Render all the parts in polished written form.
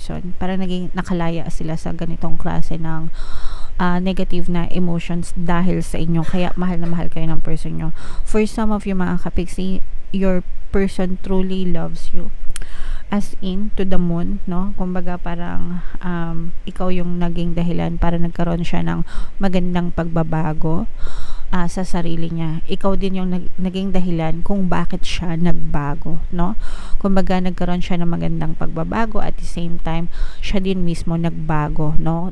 para naging nakalaya sila sa ganitong klase ng negative na emotions dahil sa inyo. Kaya mahal na mahal kayo ng person nyo. For some of you mga kapiksi, your person truly loves you. As in, to the moon, no? Kumbaga parang ikaw yung naging dahilan para nagkaroon siya ng magandang pagbabago sa sarili niya. Ikaw din yung naging dahilan kung bakit siya nagbago, no? Kumbaga nagkaroon siya ng magandang pagbabago, at the same time, siya din mismo nagbago, no?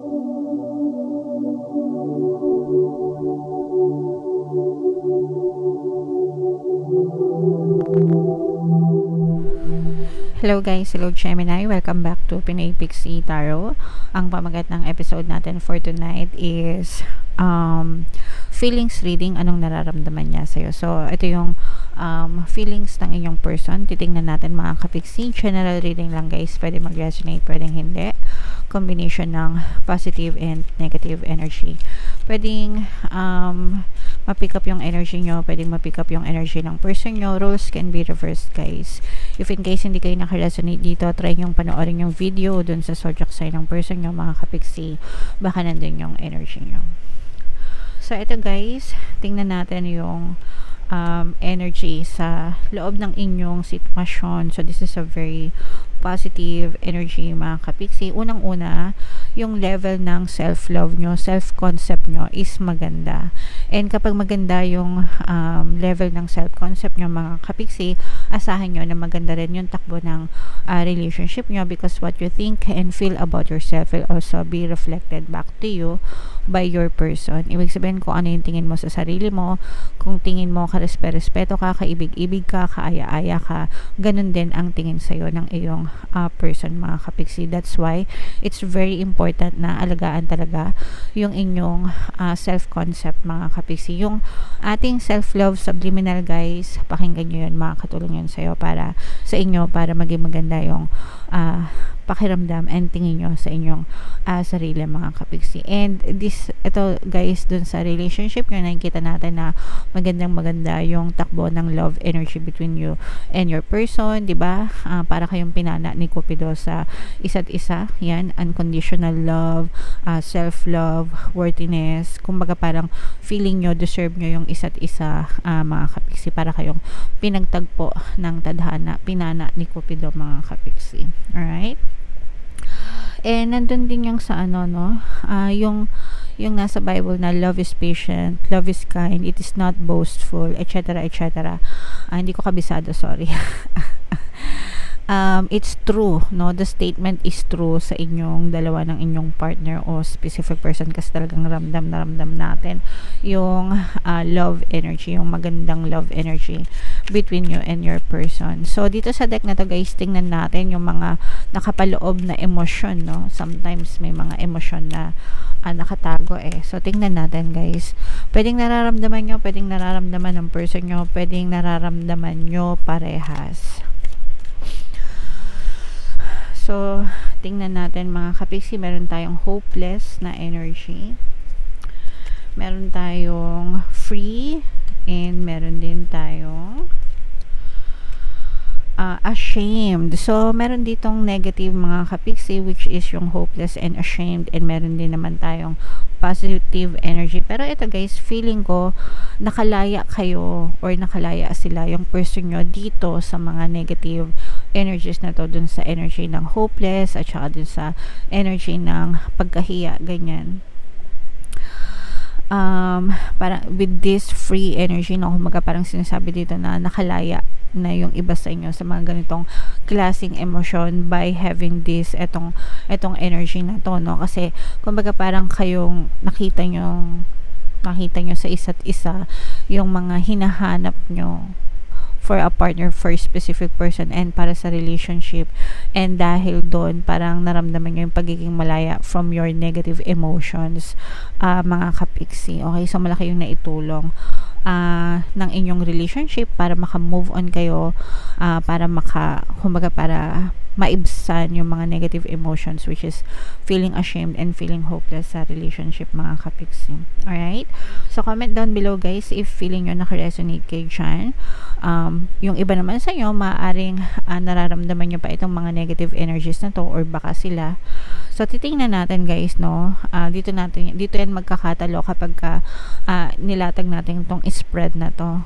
Hello guys, hello Gemini, welcome back to Pinay Pixie Tarot. Ang pamagat ng episode natin for tonight is feelings reading, anong nararamdaman niya sa'yo. So, ito yung feelings ng inyong person. Titingnan natin mga kapiksi. General reading lang guys, pwede mag-resonate, pwedeng hindi. Combination ng positive and negative energy. Pwedeng ma-pick up yung energy nyo, pwedeng ma-pick up yung energy ng person nyo. Roles can be reversed guys. If in case hindi kayo naka-resonate dito, try yung panoorin yung video dun sa zodiac sign ng person nyo mga kapiksi. Baka nandun yung energy nyo. So ito guys, tingnan natin yung energy sa loob ng inyong sitwasyon. So this is a very positive energy mga kapiksi. Unang-una, yung level ng self-love nyo, self-concept nyo is maganda. And kapag maganda yung level ng self-concept nyo mga kapiksi, asahan nyo na maganda rin yung takbo ng relationship nyo, because what you think and feel about yourself will also be reflected back to you by your person. Ibig sabihin kung ano yung tingin mo sa sarili mo, kung tingin mo karespeto ka, kaibig-ibig ka, kaaya-aya ka, ganun din ang tingin sa'yo ng iyong person mga kapiksi. That's why it's very important na alagaan talaga yung inyong self-concept mga kapiksi. Yung ating self-love subliminal guys, pakinggan nyo yun, makakatulong yun sa'yo para sa inyo, para maging maganda yung pakiramdam and tingin nyo sa inyong sarili mga kapiksi. And ito guys, dun sa relationship nyo, nakikita natin na maganda yung takbo ng love energy between you and your person, diba? Para kayong pinana ni Cupido sa isa't isa. Yan, unconditional love, self-love, worthiness. Kumbaga parang feeling nyo, deserve nyo yung isa't isa mga kapiksi, para kayong pinagtagpo ng tadhana, pinana ni Cupido mga kapiksi. Alright? And nandun din yung sa yung nasa Bible na love is patient, love is kind, it is not boastful, etc. etc. Hindi ko kabisado, sorry. It's true, no? The statement is true sa inyong dalawa, ng inyong partner o specific person, kasi talagang ramdam natin yung love energy, yung magandang love energy between you and your person. So dito sa deck na to guys, tingnan natin yung mga nakapaloob na emosyon, no? Sometimes may mga emosyon na nakatago So tingnan natin guys, pwedeng nararamdaman nyo, pwedeng nararamdaman ng person nyo, pwedeng nararamdaman nyo parehas. So, tingnan natin mga kapiksi, meron tayong hopeless na energy. Meron tayong free, and meron din tayong ashamed. So, meron ditong negative mga kapiksi, which is yung hopeless and ashamed, and meron din naman tayong positive energy. Pero ito guys, feeling ko nakalaya kayo or nakalaya sila yung person nyo dito sa mga negative energies na to, dun sa energy ng hopeless at saka dun sa energy ng pagkahiya, ganyan. Parang with this free energy, no, kumaga parang sinasabi dito na nakalaya na yung iba sa inyo sa mga ganitong klaseng emosyon by having this etong energy na to, no? Kasi kumbaga parang kayong nakita nyo sa isa't isa yung mga hinahanap nyo for a partner, for a specific person, and para sa relationship. And dahil doon, parang naramdaman nyo yung pagiging malaya from your negative emotions, mga kapiksi. Okay, so malaki yung naitulong ng inyong relationship para maka-move on kayo, para para maibsan yung mga negative emotions, which is feeling ashamed and feeling hopeless sa relationship, mga kapiksi. Alright? So, comment down below guys if feeling nyo naka-resonate kayo dyan. Yung iba naman sa inyo, maaaring nararamdaman nyo pa itong mga negative energies na to, or baka sila. So, titingnan natin guys, no? Dito yan magkakatalo kapag nilatag natin itong spread na to.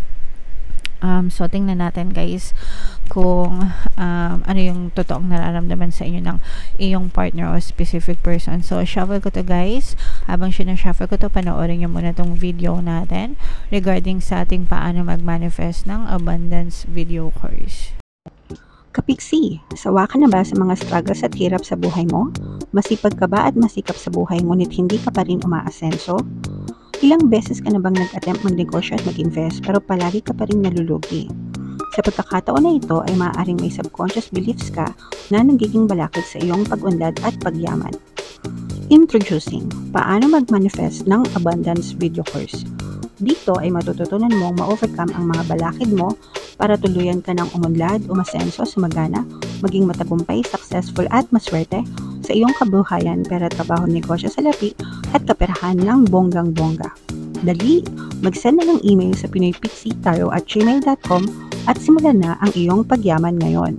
So, tingnan natin guys kung ano yung totoong nararamdaman sa inyo ng iyong partner o specific person. So, shuffle ko to guys. Habang sinashuffle ko to, panoorin nyo muna tong video natin regarding sa ating paano mag-manifest ng abundance video course. Kapiksi, sawa ka na ba sa mga struggles at hirap sa buhay mo? Masipag ka ba at masikap sa buhay ngunit hindi ka pa rin umaasenso? Ilang beses ka na bang nag-attempt magnegosyo at mag-invest pero palagi ka pa rin nalulugi? Sa pagkakataon na ito ay maaaring may subconscious beliefs ka na nagiging balakid sa iyong pag-unlad at pagyaman. Introducing, paano mag-manifest ng abundance video course. Dito ay matututunan mong ma-overcome ang mga balakid mo para tuluyan ka ng umunlad, umasenso, sumagana, maging matagumpay, successful at maswerte sa iyong kabuhayan, pera, trabaho, negosyo, salapi at kaperahan ng bonggang-bongga. Dali, mag-send na ng email sa pinoypixietaro@gmail.com at simulan na ang iyong pagyaman ngayon.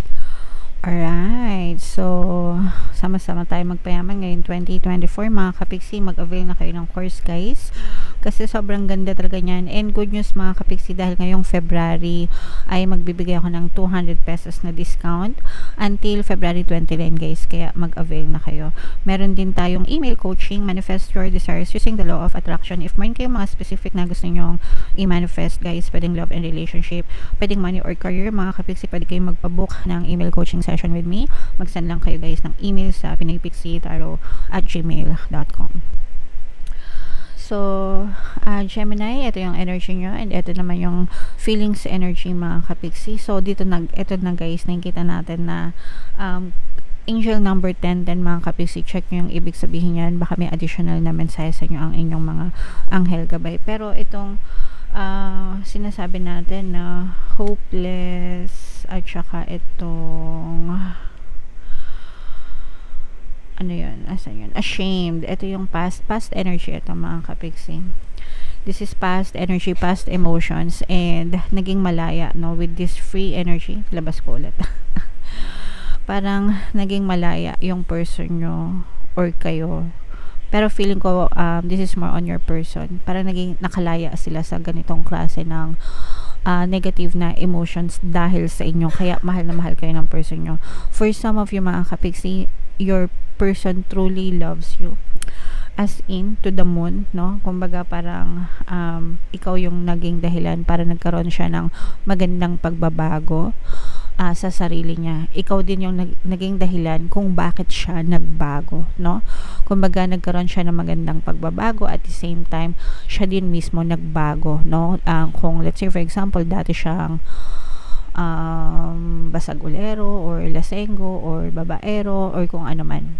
Alright, so sama-sama tayo magpayaman ngayon 2024 mga kapiksi. Mag-avail na kayo ng course guys, kasi sobrang ganda talaga niyan. And good news mga kapiksi, dahil ngayong February ay magbibigay ako ng 200 pesos na discount until February 29 guys, kaya mag-avail na kayo. Meron din tayong email coaching, manifest your desires using the law of attraction. If meron kayong mga specific na gusto nyong i-manifest guys, pwedeng love and relationship, pwedeng money or career mga kapiksi, pwede kayong magpabook ng email coaching session with me. Mag-send lang kayo guys ng email sa pinoypixietaro@gmail.com. So, Gemini, ito yung energy nyo, and ito naman yung feelings energy mga kapiksi. So, ito na guys, nakikita natin na angel number 10 mga kapiksi. Check nyo yung ibig sabihin yan. Baka may additional na mensahe sa inyo ang inyong mga anghel gabay. Pero itong sinasabi natin na hopeless at saka itong ano yun, asan yun, ashamed, ito yung past energy, ito mga kapiksi. This is past energy, past emotions, and naging malaya, no, with this free energy. Labas ko ulit. Parang naging malaya yung person nyo or kayo, pero feeling ko this is more on your person. Parang naging nakalaya sila sa ganitong klase ng negative na emotions dahil sa inyo, kaya mahal na mahal kayo ng person nyo. For some of you mga kapiksi, your person truly loves you, as in to the moon, no? Kumbaga parang ikaw yung naging dahilan para nagkaroon siya ng magandang pagbabago sa sarili niya. Ikaw din yung naging dahilan kung bakit siya nagbago, no? Kumbaga nagkaroon siya ng magandang pagbabago, at the same time siya din mismo nagbago, no? Kung let's say for example, dati siyang basagulero or lasenggo or babaero or kung ano man.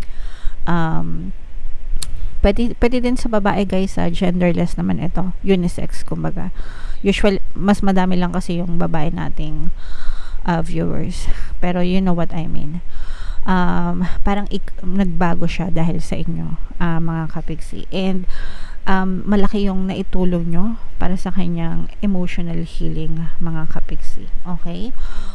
Pwede din sa babae guys, genderless naman ito, unisex kumbaga. Usually mas madami lang kasi yung babae nating viewers, pero you know what I mean. Parang nagbago siya dahil sa inyo mga kapiksi, and malaki yung naitulong nyo para sa kanyang emotional healing mga kapiksi. Okay,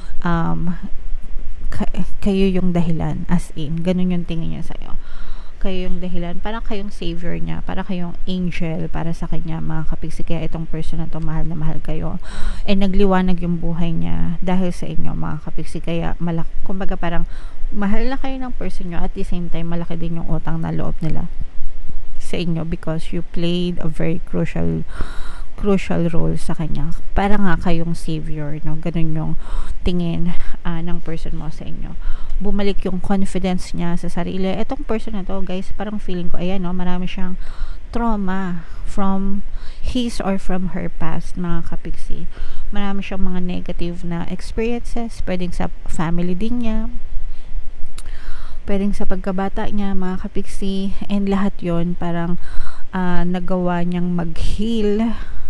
kayo yung dahilan, as in ganun yung tingin niya sa'yo. Kayo yung dahilan, parang kayong savior niya, para kayong angel para sa kanya mga kapiksi. Kaya itong person na to, mahal na mahal kayo, and nagliwanag yung buhay niya dahil sa inyo mga kapiksi. Kaya kumbaga parang mahal na kayo ng person nyo, at the same time malaki din yung utang na loob nila sa inyo, because you played a very crucial role sa kanya. Para nga kayong savior, no? Ganun yung tingin ng person mo sa inyo. Bumalik yung confidence niya sa sarili. Etong person na to guys, parang feeling ko, ayan, no, marami siyang trauma from his or from her past mga kapiksi. Marami siyang mga negative na experiences, pwedeng sa family din niya, pwedeng sa pagkabata niya mga kapiksi, and lahat yon parang nagawa niyang mag-heal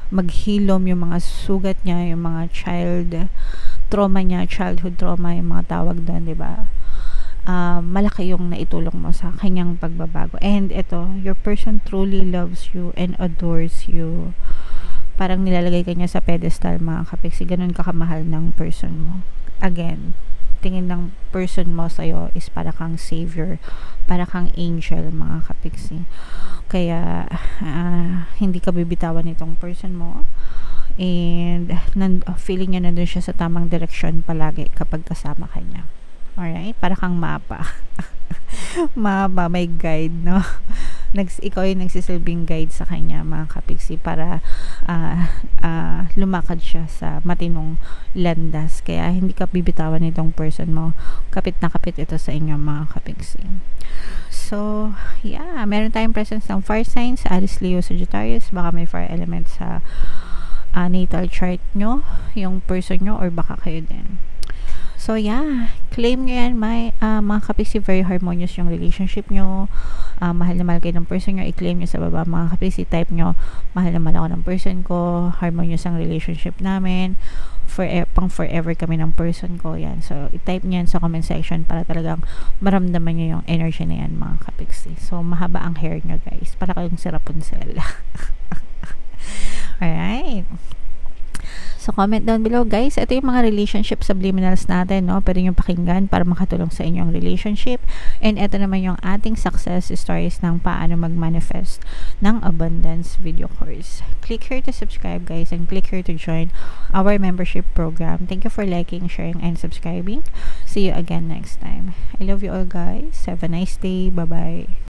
maghilom yung mga sugat niya, yung mga childhood trauma, yung mga tawag doon, di ba? Malaki yung naitulong mo sa kanyang pagbabago. And ito, your person truly loves you and adores you. Parang nilalagay ka niya sa pedestal, mga kapiksi. Ganun kakamahal ng person mo. Again, tingin ng person mo sa'yo is para kang savior, para kang angel, mga kapiksi. Kaya hindi ka bibitawan nitong person mo, and feeling niya nandun siya sa tamang direksyon palagi kapag kasama ka niya. Alright? Para kang mapa. Mapa, may guide, no? Ikaw yung nagsisilbing guide sa kanya, mga kapiksi, para lumakad siya sa matinong landas. Kaya hindi ka bibitawan nitong person mo. Kapit na kapit ito sa inyo, mga kapiksi. So, yeah, meron tayong presence ng fire signs, Aries, Leo, Sagittarius. Baka may fire element sa natal chart nyo, yung person nyo, or baka kayo din. So, yeah, claim nyo yan, mga kapiksi. Very harmonious yung relationship nyo. Mahal na mahal kayo ng person nyo, i-claim nyo sa baba, mga kapiksi. Type nyo, mahal na mahal ako ng person ko, harmonious ang relationship namin, pang forever kami ng person ko. Yan. So, i-type nyo yan sa comment section para talagang maramdaman nyo yung energy na yan, mga kapiksi. So, mahaba ang hair nyo, guys, para kayong si Rapunzel. Alright. So, comment down below, guys. Ito yung mga relationship subliminals natin, no? Pwede nyo pakinggan para makatulong sa inyong relationship. And ito naman yung ating success stories ng paano mag-manifest ng abundance video course. Click here to subscribe, guys, and click here to join our membership program. Thank you for liking, sharing, and subscribing. See you again next time. I love you all, guys. Have a nice day. Bye-bye.